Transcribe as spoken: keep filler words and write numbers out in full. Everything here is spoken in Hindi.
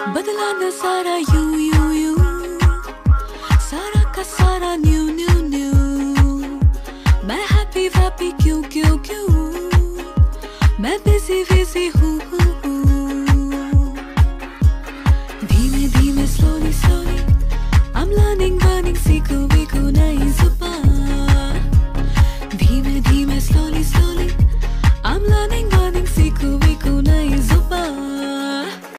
बदला न सारा यू यू यू, सारा का सारा न्यू न्यू न्यू। मैं हैप्पी वैप्पी क्यों क्यों क्यों, मैं बिजी